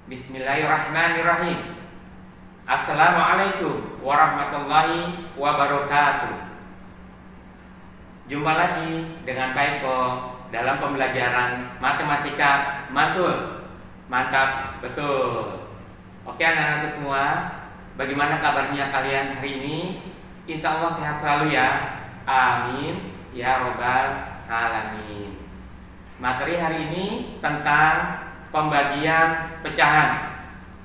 Bismillahirrahmanirrahim. Assalamualaikum warahmatullahi wabarakatuh. Jumpa lagi dengan Pak Eko dalam pembelajaran matematika mantul. Mantap, betul. Oke anak-anakku semua, bagaimana kabarnya kalian hari ini? Insya Allah sehat selalu ya. Amin ya robbal alamin. Materi hari ini tentang pembagian pecahan.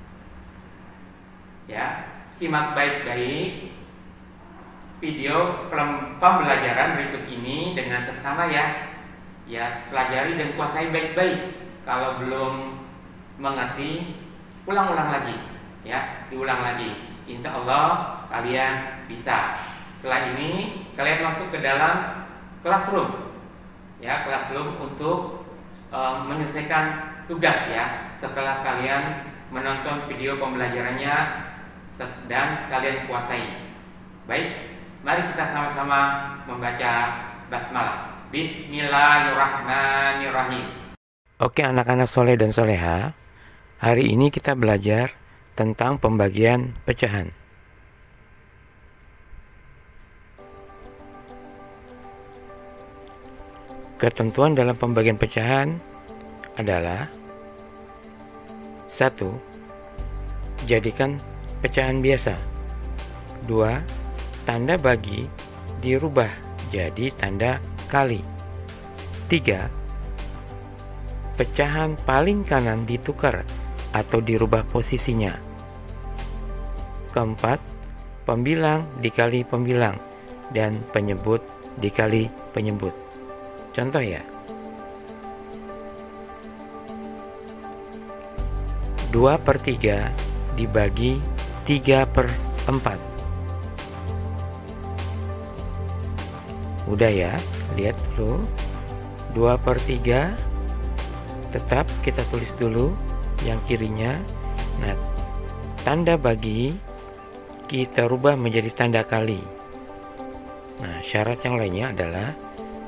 Ya, simak baik-baik video pembelajaran berikut ini dengan seksama ya. Ya, pelajari dan kuasai baik-baik. Kalau belum mengerti, ulang-ulang lagi. Ya, diulang lagi. Insya Allah kalian bisa. Setelah ini kalian masuk ke dalam classroom. Ya, classroom untuk menyelesaikan tugas ya. Setelah kalian menonton video pembelajarannya dan kalian kuasai. Baik, mari kita sama-sama membaca basmalah. Bismillahirrahmanirrahim. Oke anak-anak soleh dan soleha, hari ini kita belajar tentang pembagian pecahan. Ketentuan dalam pembagian pecahan adalah 1. Jadikan pecahan biasa. 2. Tanda bagi dirubah jadi tanda kali. 3. Pecahan paling kanan ditukar atau dirubah posisinya. 4. Pembilang dikali pembilang dan penyebut dikali penyebut. Contoh ya. 2/3 dibagi 3/4. Mudah ya, lihat dulu. 2/3 tetap kita tulis dulu yang kirinya. Nah, tanda bagi kita rubah menjadi tanda kali. Nah, syarat yang lainnya adalah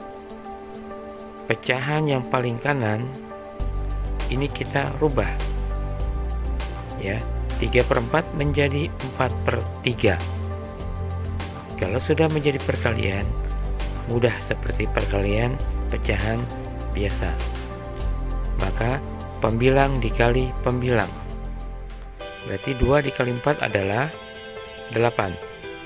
pecahan yang paling kanan ini kita rubah ya, 3/4 menjadi 4/3. Kalau sudah menjadi perkalian, mudah seperti perkalian pecahan biasa. Maka pembilang dikali pembilang, berarti 2 dikali 4 adalah 8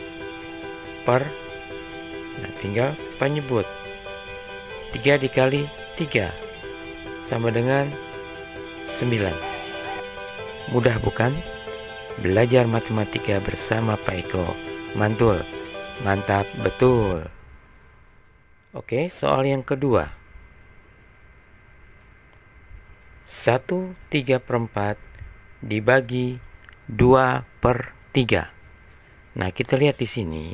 nah tinggal penyebut. 3 dikali 3 sama dengan 9. Mudah bukan? Belajar matematika bersama Pak Eko. Mantul, mantap betul. Oke, soal yang kedua. 1/3 dibagi 2/3. Nah, kita lihat di sini.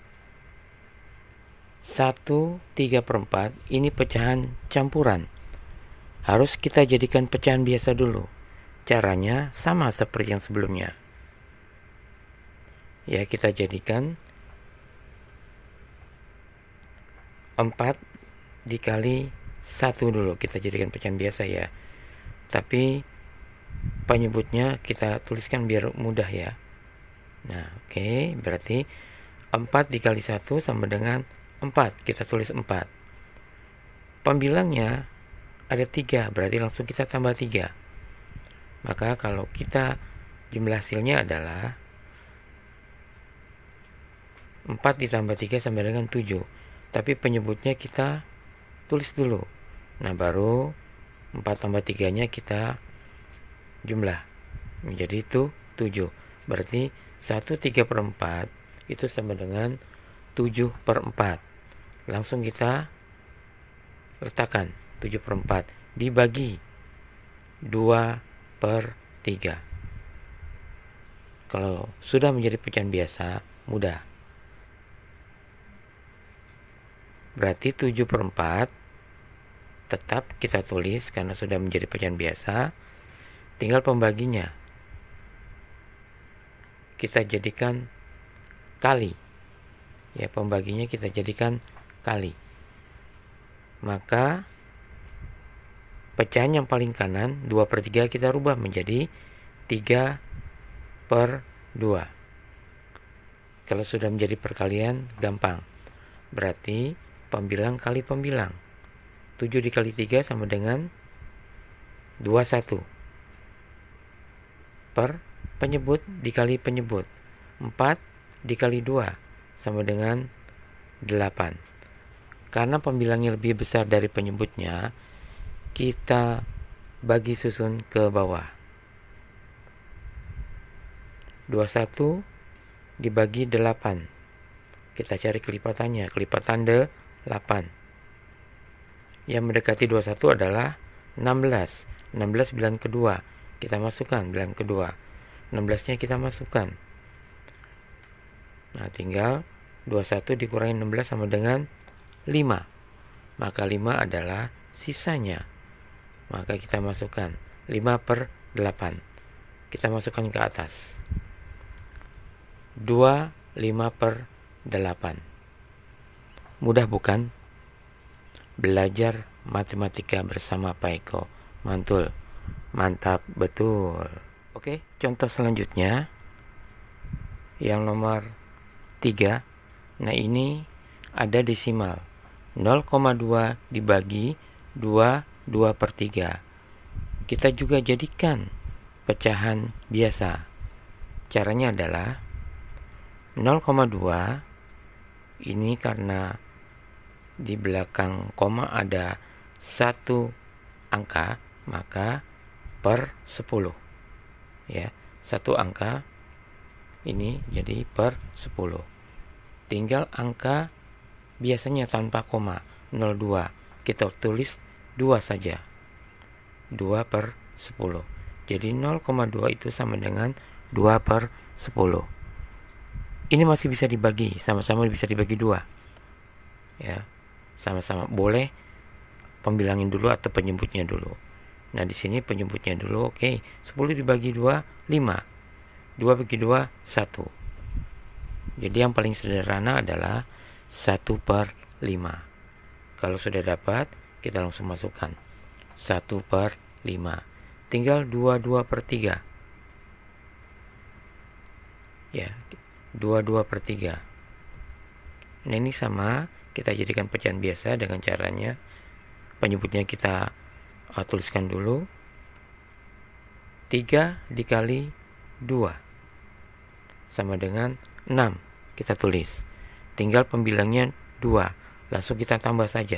1/3 ini pecahan campuran. Harus kita jadikan pecahan biasa dulu. Caranya sama seperti yang sebelumnya. Ya, kita jadikan 4 dikali 1 dulu. Kita jadikan pecahan biasa ya. Tapi penyebutnya kita tuliskan biar mudah ya. Nah, oke, berarti 4 dikali 1 sama dengan 4. Kita tulis 4. Pembilangnya ada 3, berarti langsung kita tambah 3. Maka kalau kita jumlah hasilnya adalah 4 ditambah 3 sama dengan 7. Tapi penyebutnya kita tulis dulu. Nah, baru 4 tambah 3-nya kita jumlah. Menjadi itu 7. Berarti 1/3 itu sama dengan 7/4. Langsung kita letakkan 7/4 dibagi 2/3. Kalau sudah menjadi pecahan biasa, mudah. Berarti 7/4 tetap kita tulis karena sudah menjadi pecahan biasa. Tinggal pembaginya kita jadikan kali. Ya, pembaginya kita jadikan kali. Maka pecahan yang paling kanan 2/3 kita rubah menjadi 3/2. Kalau sudah menjadi perkalian gampang. Berarti pembilang kali pembilang. 7 dikali 3 sama dengan 21. Per penyebut dikali penyebut. 4 dikali 2 sama dengan 8. Karena pembilangnya lebih besar dari penyebutnya, kita bagi susun ke bawah. 21 dibagi 8. Kita cari kelipatannya. Kelipatan 8. Yang mendekati 21 adalah 16. 16 bilang kedua. Kita masukkan bilang kedua. 16-nya kita masukkan. Nah, tinggal 21 dikurangi 16 sama dengan 5. Maka 5 adalah sisanya. Maka kita masukkan 5/8. Kita masukkan ke atas. 2 5/8. Mudah bukan? Belajar matematika bersama Pak Eko. Mantul. Mantap betul. Oke, contoh selanjutnya yang nomor 3. Nah, ini ada desimal. 0,2 dibagi 2/3. Kita juga jadikan pecahan biasa. Caranya adalah 0,2 ini karena di belakang koma ada 1 angka, maka per 10. Ya, 1 angka ini jadi per 10. Tinggal angka biasanya tanpa koma, 02. Kita tulis 2 saja. 2/10. Jadi 0,2 itu sama dengan 2/10. Ini masih bisa dibagi, sama-sama bisa dibagi 2. Ya, sama-sama boleh pembilangin dulu atau penyebutnya dulu. Nah, di sini penyebutnya dulu. Oke, 10 dibagi 2, 5. 2 bagi 2, 1. Jadi yang paling sederhana adalah 1/5. Kalau sudah dapat, kita langsung masukkan 1/5. Tinggal 2/3. Ya, 2/3. Nah, ini sama, kita jadikan pecahan biasa dengan caranya penyebutnya kita tuliskan dulu. 3 dikali 2 sama dengan 6. Kita tulis. Tinggal pembilangnya 2. Langsung kita tambah saja.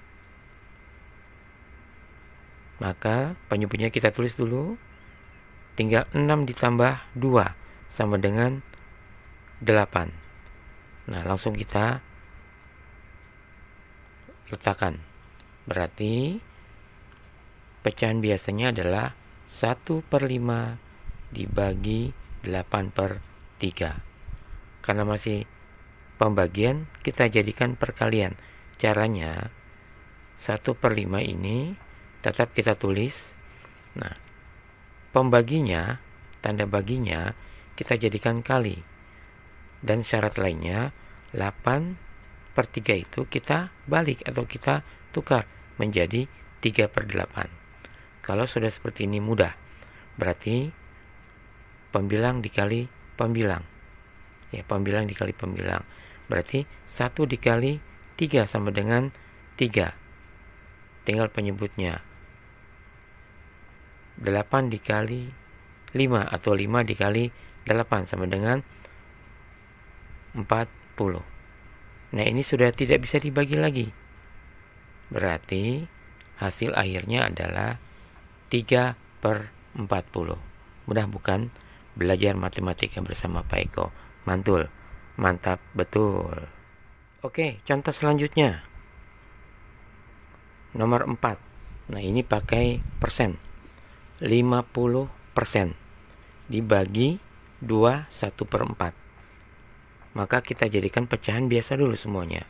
Maka penyebutnya kita tulis dulu. Tinggal 6 ditambah 2 sama dengan 8. Nah, langsung kita letakkan. Berarti pecahan biasanya adalah 1/5 dibagi 8/3. Karena masih pembagian, kita jadikan perkalian. Caranya 1/5 ini tetap kita tulis. Nah, pembaginya, tanda baginya kita jadikan kali. Dan syarat lainnya 8/3 itu kita balik atau kita tukar menjadi 3/8. Kalau sudah seperti ini mudah. Berarti pembilang dikali pembilang. Ya, pembilang dikali pembilang. Berarti 1 dikali 3 sama dengan 3. Tinggal penyebutnya. 8 dikali 5 atau 5 dikali 8 sama dengan 40. Nah, ini sudah tidak bisa dibagi lagi. Berarti hasil akhirnya adalah 3/40. Mudah bukan? Belajar matematika bersama Pak Eko. Mantul. Mantap betul. Oke, contoh selanjutnya. Nomor 4. Nah, ini pakai persen. 50% dibagi 2 1/4. Maka kita jadikan pecahan biasa dulu semuanya.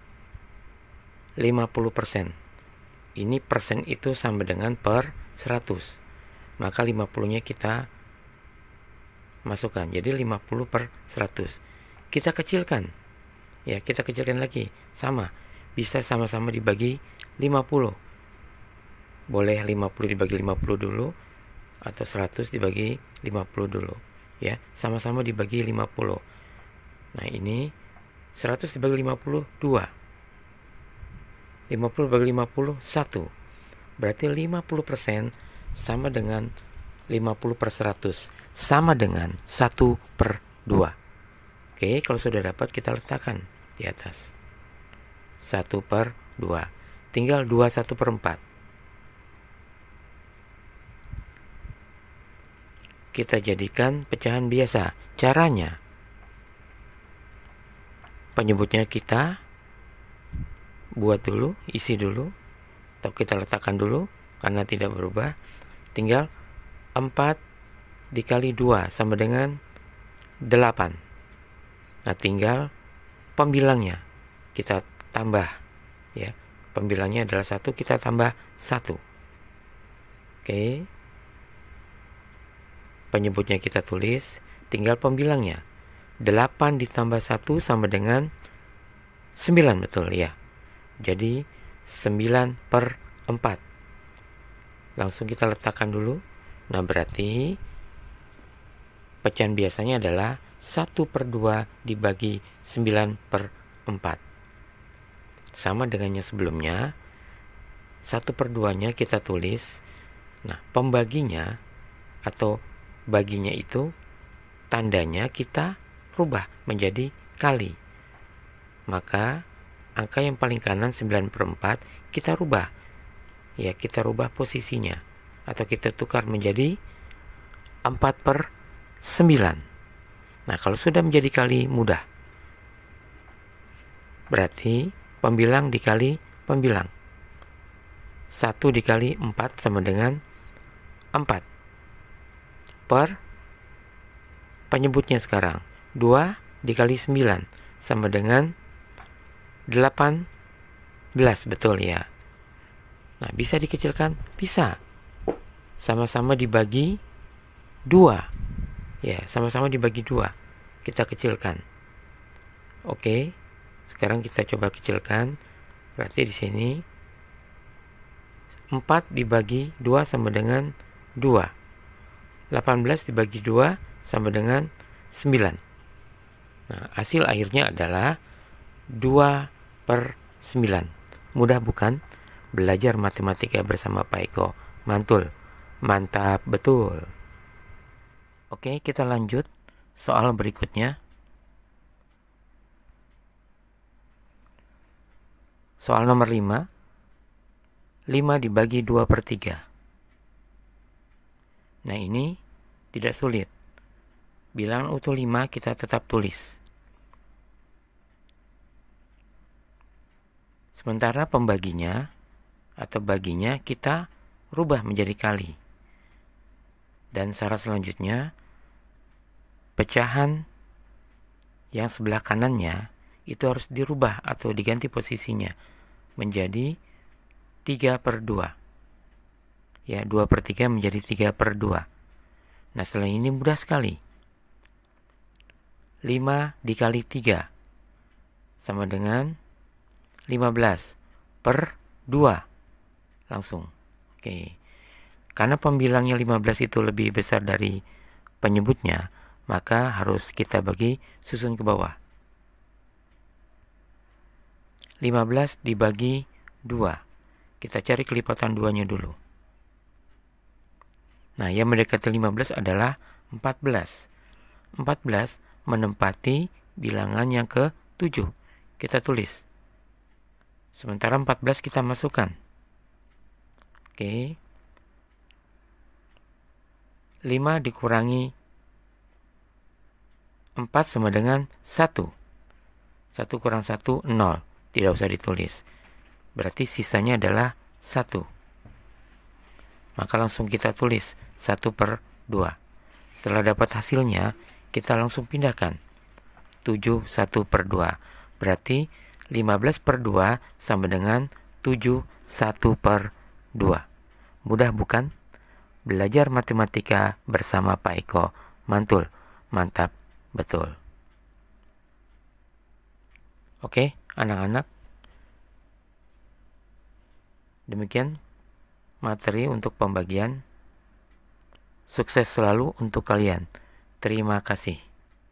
50%. Ini persen itu sama dengan per 100. Maka 50-nya kita masukkan. Jadi 50/100. Kita kecilkan. Ya, kita kecilkan lagi. Sama. Bisa sama-sama dibagi 50. Boleh 50 dibagi 50 dulu atau 100 dibagi 50 dulu ya, sama-sama dibagi 50. Nah ini 100 dibagi 50 2, 50 dibagi 50 1, berarti 50% sama dengan 50/100 sama dengan 1/2. Oke, kalau sudah dapat kita letakkan di atas 1/2, tinggal 2/1/4. Kita jadikan pecahan biasa. Caranya, penyebutnya kita buat dulu, isi dulu, atau kita letakkan dulu karena tidak berubah. Tinggal 4 dikali 2 sama dengan 8. Nah, tinggal pembilangnya kita tambah ya. Pembilangnya adalah 1, kita tambah 1. Oke. Penyebutnya kita tulis, tinggal pembilangnya. 8 ditambah 1 sama dengan 9, betul ya. Jadi 9/4. Langsung kita letakkan dulu. Nah, berarti pecahan biasanya adalah 1/2 dibagi 9/4. Sama dengannya sebelumnya. 1/2-nya kita tulis. Nah, pembaginya atau baginya itu tandanya kita rubah menjadi kali. Maka angka yang paling kanan 9/4 kita rubah. Ya, kita rubah posisinya atau kita tukar menjadi 4/9. Nah, kalau sudah menjadi kali mudah. Berarti pembilang dikali pembilang. 1 dikali 4 sama dengan 4. Per penyebutnya sekarang 2 dikali 9 sama dengan 18, betul ya. Nah, bisa dikecilkan? Bisa. Sama-sama dibagi 2. Ya, sama-sama dibagi 2. Kita kecilkan. Oke. Sekarang kita coba kecilkan. Berarti di sini 4 dibagi 2 sama dengan 2. 18 dibagi 2 sama dengan 9. Nah, hasil akhirnya adalah 2/9. Mudah bukan? Belajar matematika bersama Pak Eko. Mantul. Mantap betul. Oke, kita lanjut soal berikutnya. Soal nomor 5. 5 dibagi 2/3. Nah, ini tidak sulit. Bilangan utuh 5 kita tetap tulis. Sementara pembaginya atau baginya kita rubah menjadi kali. Dan syarat selanjutnya, pecahan yang sebelah kanannya itu harus dirubah atau diganti posisinya menjadi 3/2. Ya, 2/3 menjadi 3/2. Nah, setelah ini mudah sekali. 5 dikali 3 sama dengan 15/2. Langsung. Oke. Karena pembilangnya 15 itu lebih besar dari penyebutnya, maka harus kita bagi susun ke bawah. 15 dibagi 2. Kita cari kelipatan 2-nya dulu. Nah, yang mendekati 15 adalah 14. 14 menempati bilangan yang ke-7. Kita tulis. Sementara 14 kita masukkan. Oke. 5 dikurangi 4 sama dengan 1. 1 kurang 1, 0. Tidak usah ditulis. Berarti sisanya adalah 1. Maka langsung kita tulis 1/2. Setelah dapat hasilnya, kita langsung pindahkan 7 1/2. Berarti 15/2 sama dengan 7 1/2. Mudah bukan? Belajar matematika bersama Pak Eko. Mantul. Mantap. Betul. Oke, anak-anak. Demikian materi untuk pembagian Sukses selalu untuk kalian. Terima kasih.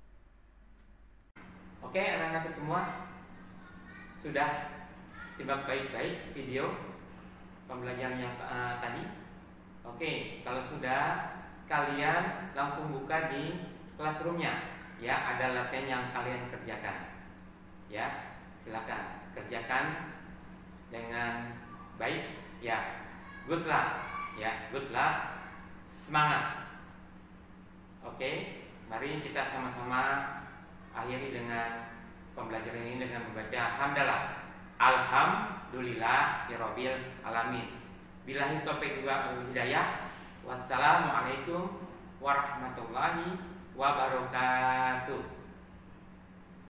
Oke, anak-anak semua, sudah simak baik-baik video pembelajaran yang tadi. Oke, kalau sudah, kalian langsung buka di classroomnya. Ya, ada latihan yang kalian kerjakan. Ya, silakan kerjakan dengan baik. Ya, good luck. Ya, good luck. Semangat. Oke, mari kita sama-sama akhiri dengan pembelajaran ini dengan membaca hamdalah. Alhamdulillahirabbil alamin. Billahi taufiq wal hidayah. Wassalamualaikum warahmatullahi wabarakatuh.